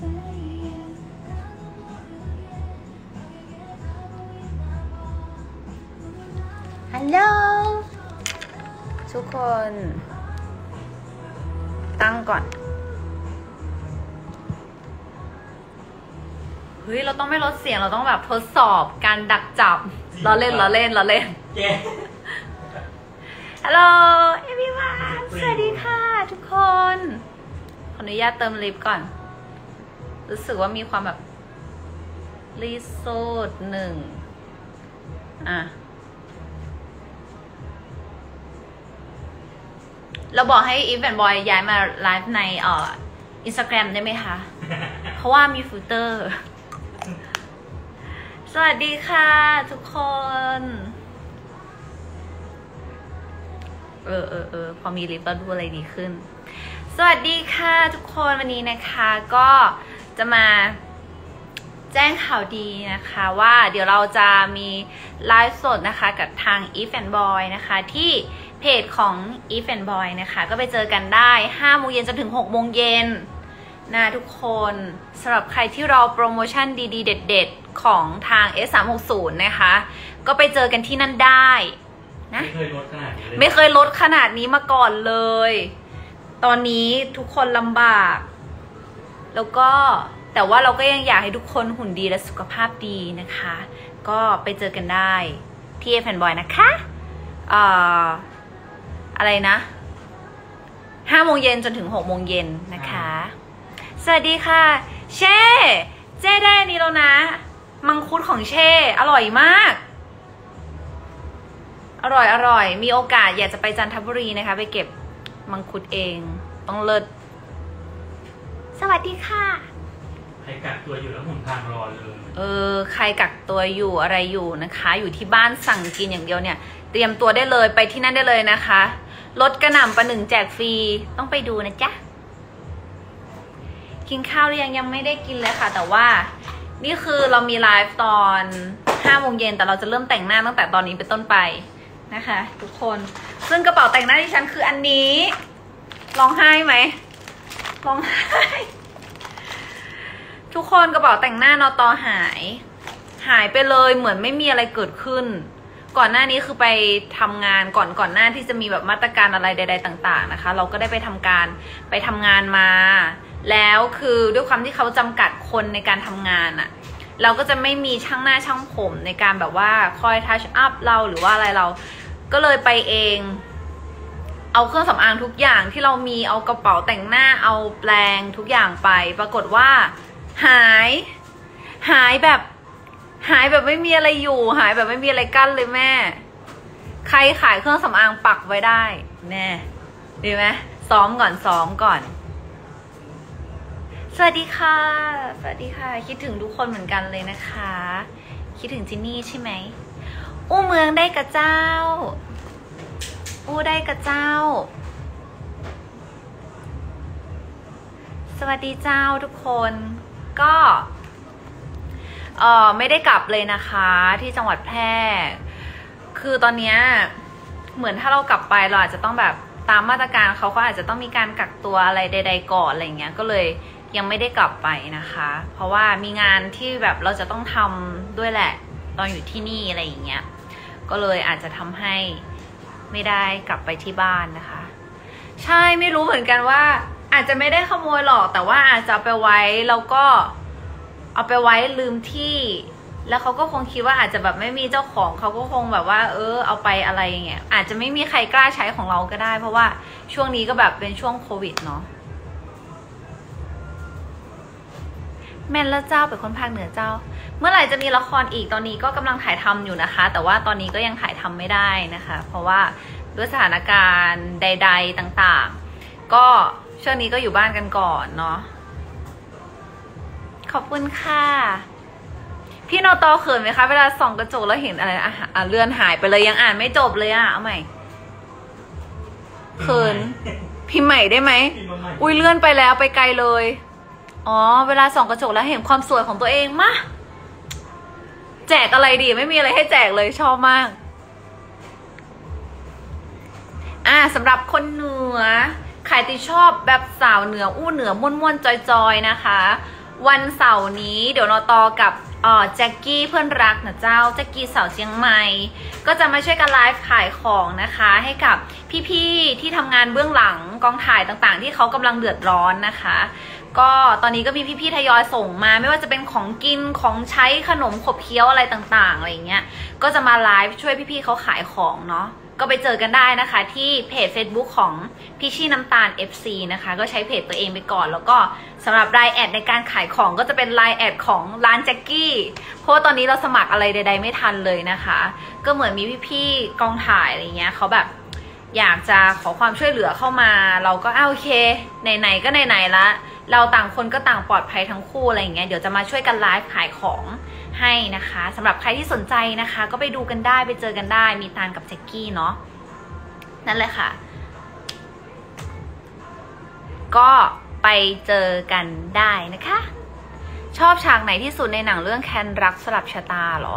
ฮัลโหลทุกคนตั้งก่อนเฮ้ยเราต้องไม่ลดเสียงเราต้องแบบทดสอบการดักจับเราเล่นฮัลโหลเอวิวานสวัสดีค่ะทุกคนขออนุญาตเติมลิปก่อนรู้สึกว่ามีความแบบรีโซดหนึ่งเราบอกให้อีฟแอนด์บอยย้ายมาไลฟ์ในInstagram ได้ไหมคะ เพราะว่ามีฟิลเตอร์ สวัสดีค่ะทุกคนพอมีลิฟต์แล้วดูอะไรดีขึ้นสวัสดีค่ะทุกคนวันนี้นะคะก็จะมาแจ้งข่าวดีนะคะว่าเดี๋ยวเราจะมีไลฟ์สดนะคะกับทาง If and Boy นะคะที่เพจของ If and Boy นะคะก็ไปเจอกันได้5 โมงเย็นจนถึง6 โมงเย็นนะทุกคนสำหรับใครที่รอโปรโมชั่นดีๆเด็ดๆของทาง S360 นะคะก็ไปเจอกันที่นั่นได้นะไม่เคยลดขนาดนี้มาก่อนเลยตอนนี้ทุกคนลำบากแล้วก็แต่ว่าเราก็ยังอยากให้ทุกคนหุ่นดีและสุขภาพดีนะคะก็ไปเจอกันได้ที่ If and Boy นะคะอะไรนะ5 โมงเย็นจนถึง6 โมงเย็นนะคะสวัสดีค่ะเจ้ได้นี่แล้วนะมังคุดของเช่อร่อยมากอร่อยมีโอกาสอยากจะไปจันทบุรีนะคะไปเก็บมังคุดเองต้องเลิศสวัสดีค่ะใครกักตัวอยู่แล้วหุ่นพังรอเลยใครกักตัวอยู่อะไรอยู่นะคะอยู่ที่บ้านสั่งกินอย่างเดียวเนี่ยเตรียมตัวได้เลยไปที่นั่นได้เลยนะคะลดกระหน่ำประหนึ่งแจกฟรีต้องไปดูนะจ๊ะกินข้าวหรือยังไม่ได้กินเลยค่ะแต่ว่านี่คือเรามีไลฟ์ตอน5 โมงเย็นแต่เราจะเริ่มแต่งหน้าตั้งแต่ตอนนี้เป็นต้นไปนะคะทุกคนซึ่งกระเป๋าแต่งหน้าที่ฉันคืออันนี้ร้องไห้ไหมร้องไห้ทุกคนกระเป๋าแต่งหน้านตหายไปเลยเหมือนไม่มีอะไรเกิดขึ้นก่อนหน้านี้คือไปทำงานก่อนหน้าที่จะมีแบบมาตรการอะไรใดๆต่างๆนะคะเราก็ได้ไปทำงานมาแล้วคือด้วยความที่เขาจำกัดคนในการทำงานอะเราก็จะไม่มีช่างหน้าช่างผมในการแบบว่าคอยทัชอัพเราหรือว่าอะไรเราก็เลยไปเองเอาเครื่องสำอางทุกอย่างที่เรามีเอากระเป๋าแต่งหน้าเอาแปรงทุกอย่างไปปรากฏว่าหายแบบไม่มีอะไรอยู่หายแบบไม่มีอะไรกั้นเลยแม่ใครขายเครื่องสำอางปักไว้ได้แน่ดีไหมซ้อมก่อนสวัสดีค่ะคิดถึงทุกคนเหมือนกันเลยนะคะคิดถึงจินนี่ใช่ไหมอู้เมืองได้กับเจ้าได้กับเจ้าสวัสดีเจ้าทุกคนก็ไม่ได้กลับเลยนะคะที่จังหวัดแพร่คือตอนนี้เหมือนถ้าเรากลับไปเราอาจจะต้องแบบตามมาตรการเขาก็อาจจะต้องมีการกักตัวอะไรใดๆก่อนอะไรเงี้ยก็เลยยังไม่ได้กลับไปนะคะเพราะว่ามีงานที่แบบเราจะต้องทำด้วยแหละตอนอยู่ที่นี่อะไรอย่างเงี้ยก็เลยอาจจะทำให้ไม่ได้กลับไปที่บ้านนะคะใช่ไม่รู้เหมือนกันว่าอาจจะไม่ได้ขโมยหรอกแต่ว่าอาจจะไปไว้แล้วก็เอาไปไว้ลืมที่แล้วเขาก็คงคิดว่าอาจจะแบบไม่มีเจ้าของเขาก็คงแบบว่าเอาไปอะไรอย่างเงี้ยอาจจะไม่มีใครกล้าใช้ของเราก็ได้เพราะว่าช่วงนี้ก็แบบเป็นช่วงโควิดเนาะแม่นแล้วเจ้าเป็นคนภาคเหนือเจ้าเมื่อไหร่จะมีละครอีกตอนนี้ก็กำลังถ่ายทำอยู่นะคะแต่ว่าตอนนี้ก็ยังถ่ายทำไม่ได้นะคะเพราะว่าด้วยสถานการณ์ใดๆต่างๆก็ช่วงนี้ก็อยู่บ้านกันก่อนเนาะขอบคุณค่ะพี่นตเขินไหมคะเวลาส่องกระจกแล้วเห็นอะไรเลื่อนหายไปเลยยังอ่านไม่จบเลยเอาใหม่เขินพิมพ์ใหม่ได้ไหมอุ้ยเลื่อนไปแล้วไปไกลเลยอ๋อเวลาส่องกระจกแล้วเห็นความสวยของตัวเองมาแจกอะไรดีไม่มีอะไรให้แจกเลยชอบมากสำหรับคนเหนือใครที่ชอบแบบสาวเหนืออู้เหนือม่วนๆจอยๆนะคะวันเสาร์นี้เดี๋ยวนอตอกับแจ็คกี้เพื่อนรักนะเจ้าแจ็คกี้สาวเชียงใหม่ก็จะมาช่วยกันไลฟ์ขายของนะคะให้กับพี่ๆที่ทำงานเบื้องหลังกองถ่ายต่างๆที่เขากำลังเดือดร้อนนะคะก็ตอนนี้ก็มีพี่ๆทยอยส่งมาไม่ว่าจะเป็นของกินของใช้ขนมขบเคี้ยวอะไรต่างๆอะไรเงี้ยก็จะมาไลฟ์ช่วยพี่ๆเขาขายของเนาะก็ไปเจอกันได้นะคะที่เพจ Facebook ของพี่ชี่น้ำตาล FC นะคะก็ใช้เพจตัวเองไปก่อนแล้วก็สำหรับไลน์แอดในการขายของก็จะเป็นไลน์แอดของร้านแจ็คกี้เพราะว่าตอนนี้เราสมัครอะไรใดๆไม่ทันเลยนะคะก็เหมือนมีพี่ๆกองถ่ายอะไรเงี้ยเขาแบบอยากจะขอความช่วยเหลือเข้ามาเราก็โอเคไหนๆก็ไหนๆละเราต่างคนก็ต่างปลอดภัยทั้งคู่อะไรอย่างเงี้ยเดี๋ยวจะมาช่วยกันไลฟ์ขายของให้นะคะสำหรับใครที่สนใจนะคะก็ไปดูกันได้ไปเจอกันได้มีตาลกับแจ็คกี้เนาะนั่นแหละค่ะก็ไปเจอกันได้นะคะชอบฉากไหนที่สุดในหนังเรื่องแคนรักสลับชะตาเหรอ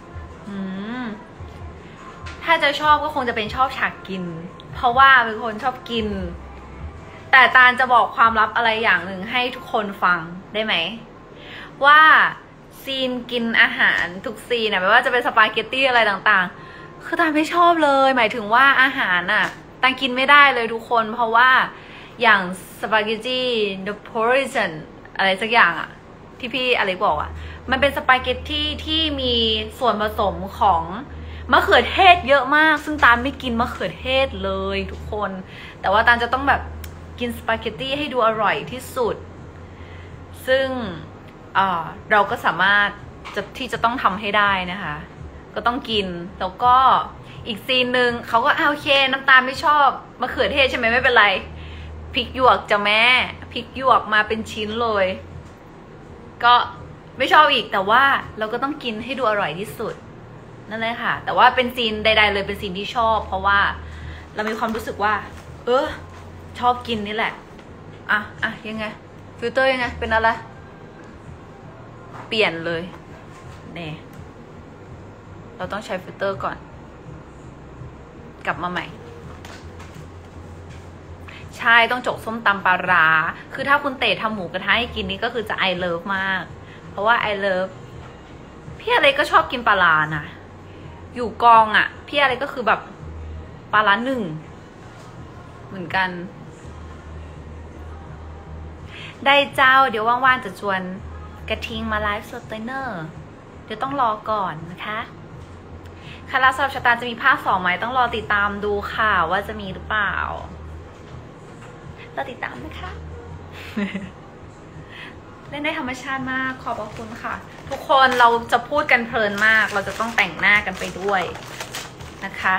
ถ้าจะชอบก็คงจะเป็นชอบฉากกินเพราะว่าเป็นคนชอบกินแต่ตาลจะบอกความลับอะไรอย่างหนึ่งให้ทุกคนฟังได้ไหมว่าซีนกินอาหารทุกซีนไม่ว่าจะเป็นสปาเกตตี้อะไรต่างๆคือตาลไม่ชอบเลยหมายถึงว่าอาหารน่ะตาลกินไม่ได้เลยทุกคนเพราะว่าอย่างสปาเกตตี้ the poison อะไรสักอย่างอะที่พี่อะไรบอกอะมันเป็นสปาเกตตี้ที่มีส่วนผสมของมะเขือเทศเยอะมากซึ่งตาลไม่กินมะเขือเทศเลยทุกคนแต่ว่าตาลจะต้องแบบกินสปาเกตตี้ให้ดูอร่อยที่สุดซึ่งเราก็สามารถที่จะต้องทำให้ได้นะคะก็ต้องกินแล้วก็อีกซีนหนึ่งเขาก็โอเคน้ำตาลไม่ชอบมะเขือเทศใช่ไหมไม่เป็นไรพริกหยวกจะแม่พริกหยวกมาเป็นชิ้นเลยก็ไม่ชอบอีกแต่ว่าเราก็ต้องกินให้ดูอร่อยที่สุดนั่นเลยค่ะแต่ว่าเป็นซีนใดๆเลยเป็นซีนที่ชอบเพราะว่าเรามีความรู้สึกว่าชอบกินนี่แหละยังไงฟิลเตอร์ยังไงเป็นอะไรเปลี่ยนเลยเนี่ยเราต้องใช้ฟิลเตอร์ก่อนกลับมาใหม่ใช่ต้องจกส้มตำปลาร้าคือถ้าคุณเต๋ทำหมูกระทะให้กินนี่ก็คือจะ I love มากเพราะว่า I love พี่อะไรก็ชอบกินปลาร้านะอยู่กองอ่ะพี่อะไรก็คือแบบปลาร้าหนึ่งเหมือนกันได้เจ้าเดี๋ยวว่างๆจะชวนกระทิงมาไลฟ์สดเนอร์เดี๋ยวต้องรอก่อนนะคะคาราสอบชะตาจะมีภาค2ไหมต้องรอติดตามดูค่ะว่าจะมีหรือเปล่าเราติดตามนะคะ เล่นได้ธรรมชาติมากขอบพระคุณค่ะทุกคนเราจะพูดกันเพลินมากเราจะต้องแต่งหน้ากันไปด้วยนะคะ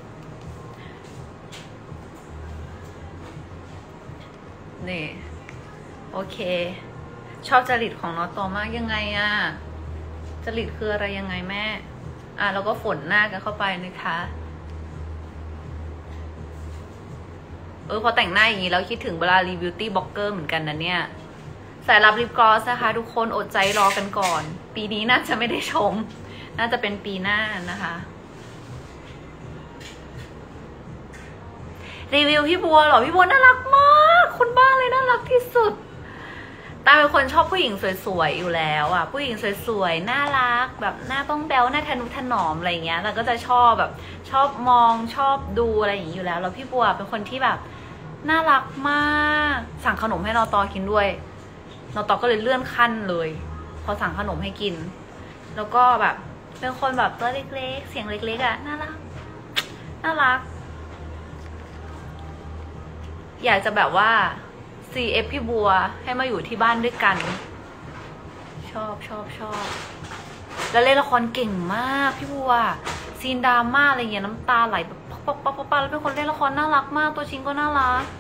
นี่โอเคชอบจริตของน้องโตมากยังไงอะจริตคืออะไรยังไงแม่เราก็ฝนหน้ากันเข้าไปนะคะพอแต่งหน้าอย่างนี้แล้วคิดถึงเวลารีวิวตี้บล็อกเกอร์เหมือนกันนะเนี่ยสายรับลิปกลอสนะคะทุกคนอดใจรอกันก่อนปีนี้น่าจะไม่ได้ชมน่าจะเป็นปีหน้านะคะรีวิวพี่บัวเหรอพี่บัวน่ารักมากคนบ้าเลยน่ารักที่สุดตาเป็นคนชอบผู้หญิงสวยๆอยู่แล้วอ่ะผู้หญิงสวยๆน่ารักแบบหน้าต้องแบ๊วหน้าทะนุถนอมอะไรเงี้ยเราก็จะชอบแบบชอบมองชอบดูอะไรอย่างนี้อยู่แล้วแล้วพี่บัวเป็นคนที่แบบน่ารักมากสั่งขนมให้นอตอกินด้วยนอตอก็เลยเลื่อนขั้นเลยพอสั่งขนมให้กินแล้วก็แบบเป็นคนแบบตัวเล็กๆเสียงเล็กๆอ่ะน่ารักน่ารักอยากจะแบบว่า CF พี่บัวให้มาอยู่ที่บ้านด้วยกันชอบแล้วเล่นละครเก่งมากพี่บัวซีนดราม่าอะไรเงี้ยน้ำตาไหลแบบป๊าแล้วเป็นคนเล่นละครน่ารักมากตัวจริงก็น่ารัก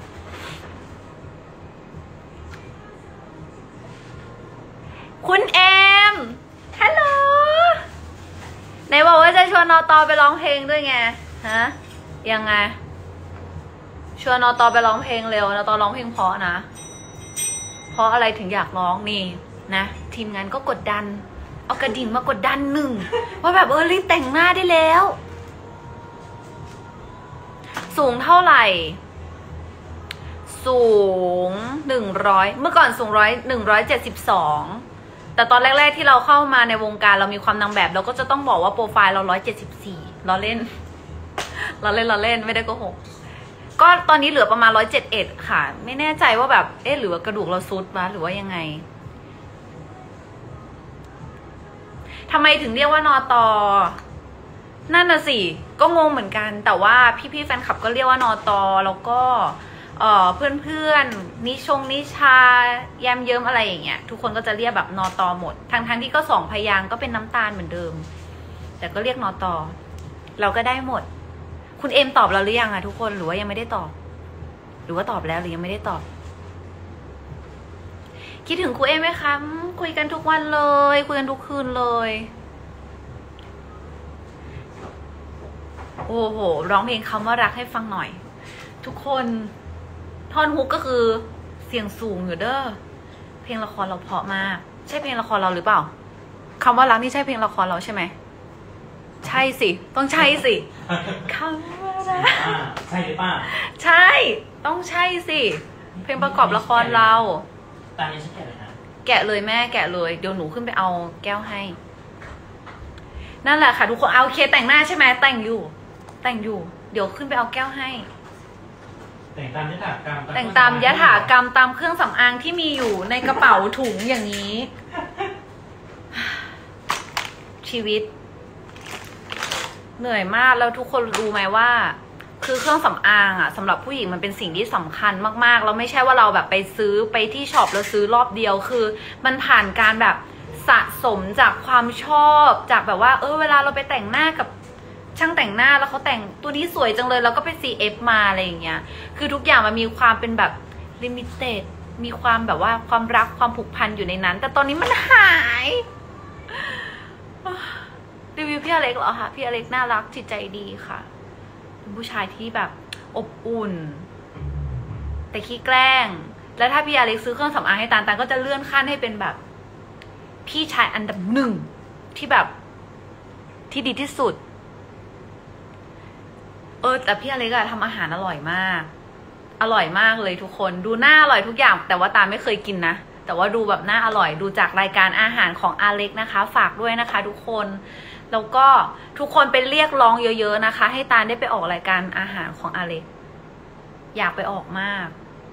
คุณเอมฮัลโหลไหนบอกว่าจะชวนนอตอไปร้องเพลงด้วยไงฮะยังไงชวนนอตอไปร้องเพลงเร็วนอตอร้องเพลงเพราะนะเพราะอะไรถึงอยากร้องนี่นะทีมงานก็กดดันเอากระดิ่งมากดดันหนึ่งว่าแบบรีบแต่งหน้าได้แล้วสูงเท่าไหร่สูง 100เมื่อก่อนสูง172แต่ตอนแรกๆที่เราเข้ามาในวงการเรามีความนางแบบเราก็จะต้องบอกว่าโปรไฟล์เรา174ล้อเล่นไม่ได้โกหกก็ตอนนี้เหลือประมาณ171ค่ะไม่แน่ใจว่าแบบหรือว่ากระดูกเราซุดวะหรือว่ายังไงทำไมถึงเรียกว่านอตอนั่นน่ะสิก็งงเหมือนกันแต่ว่าพี่ๆแฟนคลับก็เรียกว่านอตอแล้วก็เพื่อนๆนิชาแยมเยิ้มอะไรอย่างเงี้ยทุกคนก็จะเรียกแบบนอตอหมดทั้งที่ก็2พยางค์ก็เป็นน้ำตาลเหมือนเดิมแต่ก็เรียกนอตอเราก็ได้หมดคุณเอมตอบเราหรือยังอะทุกคนหรือว่ายังไม่ได้ตอบหรือว่าตอบแล้วหรือยังไม่ได้ตอบคิดถึงครูเอมไหมคะคุยกันทุกวันเลยคุยกันทุกคืนเลยโอ้โหร้องเพลงคำว่ารักให้ฟังหน่อยทุกคนท่อนฮุกก็คือเสียงสูงอยู่เด้อเพลงละครเราเพราะมากใช่เพลงละครเราหรือเปล่าคำว่ารักนี่ใช่เพลงละครเราใช่ไหมใช่สิต้องใช่สิคำว่ารักใช่หรือเปล่าใช่ต้องใช่สิเพลงประกอบละครเราตามนี้ฉันแกะเลยนะแกะเลยแม่แกะเลยเดี๋ยวหนูขึ้นไปเอาแก้วให้นั่นแหละค่ะทุกคนเอาเคแต่งหน้าใช่ไหมแต่งอยู่เดี๋ยวขึ้นไปเอาแก้วให้แต่งตามยถากรรมตามเครื่องสำอางที่มีอยู่ในกระเป๋าถุงอย่างนี้ชีวิตเหนื่อยมากแล้วทุกคนรู้ไหมว่าคือเครื่องสำอางอะสำหรับผู้หญิงมันเป็นสิ่งที่สำคัญมากๆแล้วไม่ใช่ว่าเราแบบไปซื้อไปที่ช็อปแล้วซื้อรอบเดียวคือมันผ่านการแบบสะสมจากความชอบจากแบบว่าเวลาเราไปแต่งหน้ากับช่างแต่งหน้าแล้วเขาแต่งตัวนี้สวยจังเลยแล้วก็ไป CF มาอะไรอย่างเงี้ยคือทุกอย่างมันมีความเป็นแบบลิมิเต็ดมีความแบบว่าความรักความผูกพันอยู่ในนั้นแต่ตอนนี้มันหายรีวิวพี่อเล็กเหรอคะพี่อเล็กน่ารักจิตใจดีค่ะเป็นผู้ชายที่แบบอบอุ่นแต่ขี้แกล้งแล้วถ้าพี่อเล็กซื้อเครื่องสำอางให้ตาลก็จะเลื่อนขั้นให้เป็นแบบพี่ชายอันดับ1ที่แบบที่ดีที่สุดแต่พี่อเล็กอะทำอาหารอร่อยมากเลยทุกคนดูหน้าอร่อยทุกอย่างแต่ว่าตาลไม่เคยกินนะแต่ว่าดูแบบหน้าอร่อยดูจากรายการอาหารของอเล็กนะคะฝากด้วยนะคะทุกคนแล้วก็ทุกคนไปเรียกร้องเยอะๆนะคะให้ตาลได้ไปออกรายการอาหารของอเล็กอยากไปออกมาก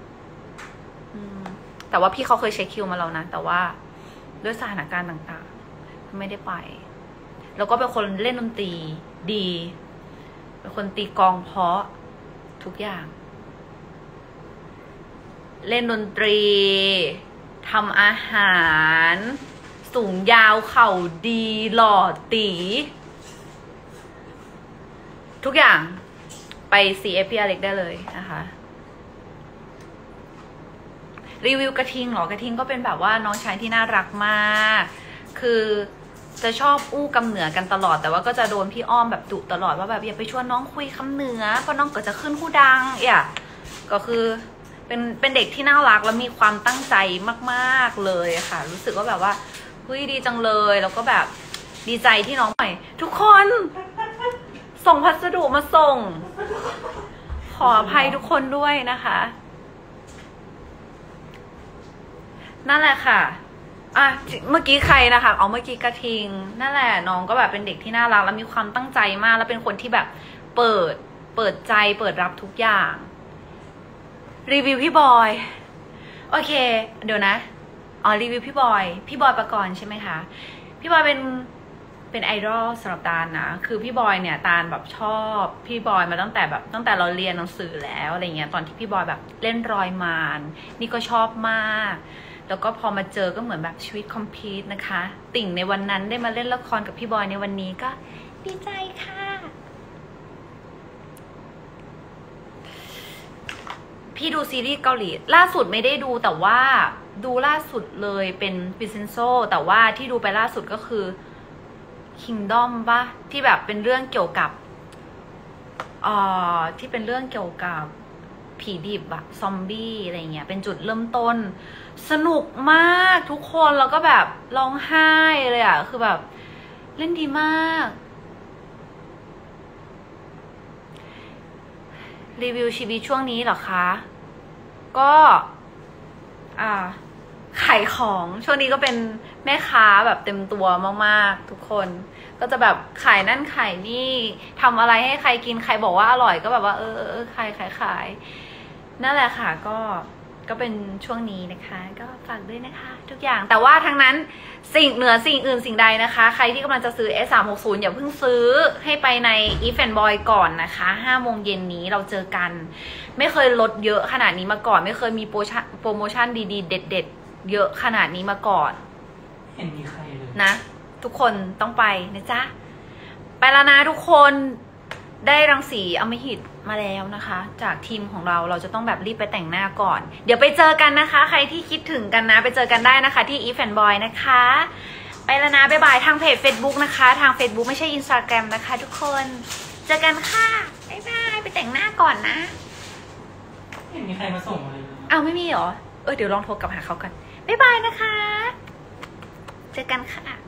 แต่ว่าพี่เขาเคยเช็คคิวมาแล้วนะแต่ว่าด้วยสถานการณ์ต่างๆไม่ได้ไปแล้วก็เป็นคนเล่นดนตรีดีเป็นคนตีกลองเพราะทุกอย่างเล่นดนตรีทำอาหารสูงยาวเข่าดีหล่อตีทุกอย่างไป CF พี่อเล็กได้เลยนะคะรีวิวกระทิงเหรอกระทิงก็เป็นแบบว่าน้องชายที่น่ารักมากคือจะชอบอู้คำเหนือกันตลอดแต่ว่าก็จะโดนพี่อ้อมแบบดุตลอดว่าแบบอย่าไปชวนน้องคุยคำเหนือเพราะน้องก็จะขึ้นผู้ดังก็คือเป็นเด็กที่น่ารักแล้วมีความตั้งใจมากๆเลยค่ะรู้สึกว่าแบบว่าเฮ้ยดีจังเลยแล้วก็แบบดีใจที่น้องใหม่ทุกคนส่งพัสดุมาส่งขออภัยทุกคนด้วยนะคะนั่นแหละค่ะเมื่อกี้ใครนะคะเมื่อกี้กระทิงนั่นแหละน้องก็แบบเป็นเด็กที่น่ารักแล้วมีความตั้งใจมากแล้วเป็นคนที่แบบเปิดใจเปิดรับทุกอย่างรีวิวพี่บอยโอเคเดี๋ยวนะรีวิวพี่บอยประกรณ์ใช่ไหมคะพี่บอยเป็นไอดอลสำหรับตาลนะคือพี่บอยเนี่ยตาลแบบชอบพี่บอยมาตั้งแต่เราเรียนหนังสือแล้วอะไรเงี้ยตอนที่พี่บอยแบบเล่นรอยมารนี่ก็ชอบมากแล้วก็พอมาเจอก็เหมือนแบบชีวิตคอมพลีทนะคะติ่งในวันนั้นได้มาเล่นละครกับพี่บอยในวันนี้ก็ดีใจค่ะพี่ดูซีรีส์เกาหลีล่าสุดไม่ได้ดูแต่ว่าดูล่าสุดเลยเป็นวินเซนโซแต่ว่าที่ดูไปล่าสุดก็คือ Kingdom ป่ะที่แบบเป็นเรื่องเกี่ยวกับที่เป็นเรื่องเกี่ยวกับผีดิบอะซอมบี้อะไรเงี้ยเป็นจุดเริ่มต้นสนุกมากทุกคนแล้วก็แบบร้องไห้เลยอะคือแบบเล่นดีมากรีวิวชีวิตช่วงนี้เหรอคะก็ขายของช่วงนี้ก็เป็นแม่ค้าแบบเต็มตัวมากๆทุกคนก็จะแบบขายนั่นขายนี่ทำอะไรให้ใครกินใครบอกว่าอร่อยก็แบบว่าขายนั่นแหละค่ะก็เป็นช่วงนี้นะคะก็ฝากด้วยนะคะทุกอย่างแต่ว่าทั้งนั้นสิ่งอื่นสิ่งใดนะคะใครที่กำลังจะซื้อ S360 อย่าเพิ่งซื้อให้ไปใน If and Boy ก่อนนะคะ5 โมงเย็นนี้เราเจอกันไม่เคยลดเยอะขนาดนี้มาก่อนไม่เคยมีโปรโมชั่นดีๆเด็ดๆเยอะขนาดนี้มาก่อนเห็นมีใครเลยนะทุกคนต้องไปนะจ๊ะไปแล้วนะทุกคนได้รังสีอมหิตมาแล้วนะคะจากทีมของเราจะต้องแบบรีบไปแต่งหน้าก่อนเดี๋ยวไปเจอกันนะคะใครที่คิดถึงกันนะไปเจอกันได้นะคะที่ If and Boy นะคะไปแล้วนะบ๊ายบายทางเพจ Facebook นะคะทาง Facebook ไม่ใช่ Instagram นะคะทุกคนเจอกันค่ะบ๊ายบายไปแต่งหน้าก่อนนะเห็นมีใครมาส่งอะไรอ้าวไม่มีเหรอเดี๋ยวลองโทรกลับหาเขากันบ๊ายบายนะคะเจอกันค่ะ